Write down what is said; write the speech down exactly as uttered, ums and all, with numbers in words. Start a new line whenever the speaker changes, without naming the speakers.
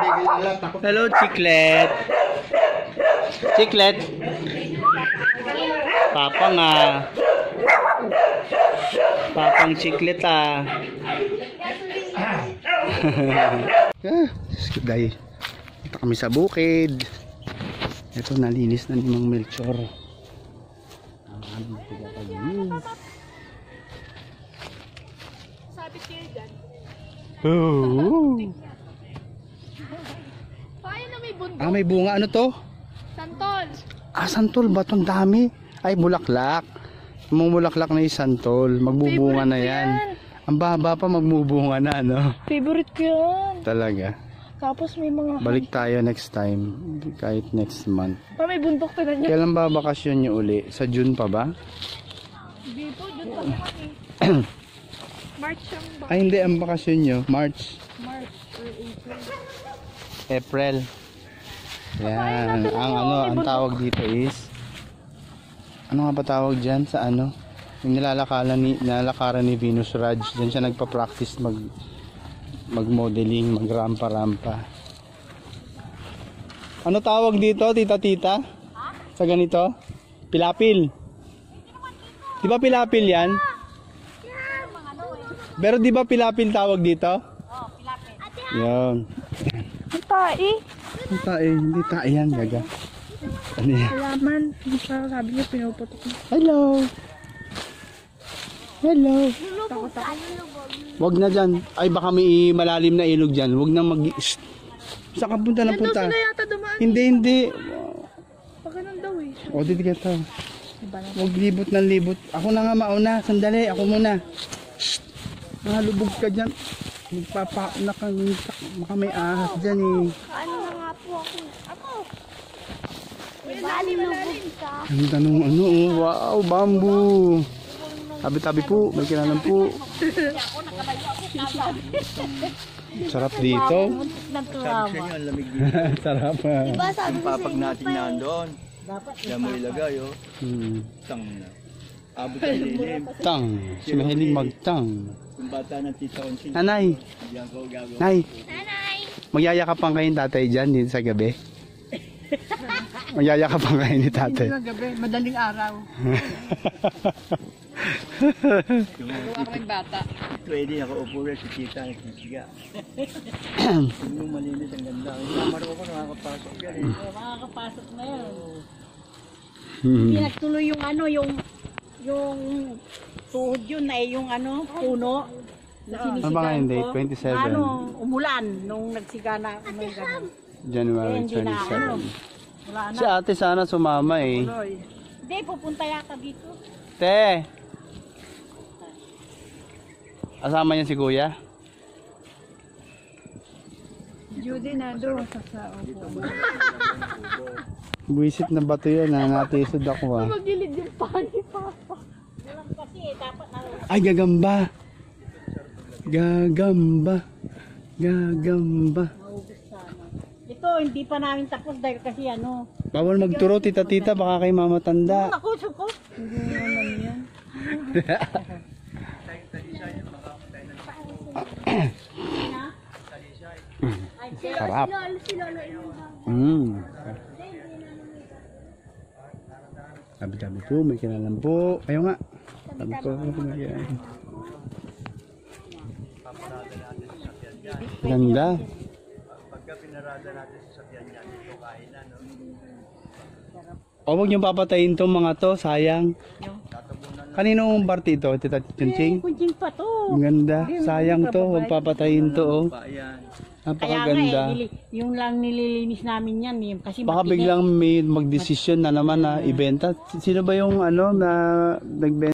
Hello, Chiclet. Chiclet. Papa nga. Papang Chiclet ah. Ah, day. Ito kami sa bukid. Ito nalinis na ni Mang Melchor. Ang aming pagkakalinis.
Sabi kayo dyan.
Oh.
Paano na may bundok?
Ah, may bunga. Ano to?
Santol.
Ah, santol ba? Itong dami. Ay, bulaklak. Mumulaklak na yung santol. Magbubunga na yan. Ang baba pa magbubunga na, no?
Favorite ko yan.
Talaga.
Tapos may mga...
Balik tayo next time. Kahit next month.
Pa may bundok ka na niya.
Kailan ba bakasyon nyo uli? Sa June pa ba?
Hindi po, June pa kami. March ang bakasyon.
Ay, hindi. Ang bakasyon nyo. March.
March or April.
April. Yan. Ang ano, ang tawag dito is... Ano nga ba tawag dyan sa ano? Yung nilalakaran ni, nilalakaran ni Venus Raj. Dyan siya nagpa-practice mag... mag-modeling, mag-rampa-rampa. Ano tawag dito, tita-tita? Sa ganito? Pilapil. Di ba pilapil yan? Pero di ba pilapil tawag dito?
Oh, pilapil.
Yan.
Ang tae.
Ang tae, hindi tae yan, gaga. Ano yan?
Halaman. Hindi pa sabi niya pinuputok mo.
Hello. Hello.
Takot ako.
Wag na dyan. Ay baka may malalim na ilog dyan. Wag na mag... Shh. Saan ka punta na punta?
Yan daw sila yata dumaan. eh.
Hindi, hindi.
Baka nang daw eh.
O, dito ka.
Iba na.
Wag libot ng libot. Ako na nga mauna. Sandali, ako muna. Shh. Ah, lubog ka dyan. Magpapauna ka. Baka may ahas dyan eh.
Ano na nga po ako? Ako! May lalim na ka.
Ang tanong ano, oh. Wow, bamboo. Tabi-tabi po, may kinalam po. Sarap dito.
Sabi sa inyo, ang lamig dito.
Sarap ha.
Diba sabi
Yung papak natin nandoon. Kaya mo ilagay, oh.
Hmm.
Tang na. Abot sa lilim.
Tang. Si mahilig magtang.
Yung bata ng tita Onsin.
Nanay.
Gago, gago.
Nay.
Nanay!
Magyayakapan kayo ni tatay dyan dito sa gabi. Magyayakapan kayo ni tatay.
Hindi gabi, madaling araw. Gawa kaming bata.
Pwede nakaupo rin si tita nagsisiga. Yung malinis ang ganda. Yung kamaro ko nakakapasok yan eh.
Makakapasok na yan.
Hmm.
Hindi nagtuloy yung ano, yung yung tuhod yun ay yung ano, puno. Na
Ano
sinisigahan
ba ngayon date?
ko.
twenty-seven.
Ano, umulan nung nagsiga na ano yung gano'n.
January
Eh, hindi na, ano,
twenty-seven.
wala na.
Si ate sana sumama eh.
Tuloy. Hindi, pupunta yata dito.
Te! Asama niya si kuya?
Judy na doon sa sa upo.
Buisit na bato yan ha. Natisod ako ha.
Magilid yung pani, Papa. Walang kasi, dapat na.
Ay, gagamba. Gagamba. Gagamba.
Ito, hindi pa namin tapos dahil kasi ano.
Bawal magturo, tita-tita. Baka kay mama tanda.
Ako, suko. Hindi naman yan.
Sarap. Mm. Tabi-tabi po, may kinalam po. Kayo nga. Tabi po. Ganda.
Pagka pinarada natin sa sakyan yan, ito kain na, no?
O, huwag niyong papatayin tong mga to. Sayang. Kaninong party ito? Tita Chunching?
Kunjing pa to.
Ang ganda. Sayang to. Huwag papatayin to. Oh.
Pa yan.
Napakaganda.
Kaya nga eh, yung lang nililinis namin yan eh. Kasi
Baka
mabigat.
biglang may magdesisyon na naman na ibenta. Sino ba yung ano na nagbenta?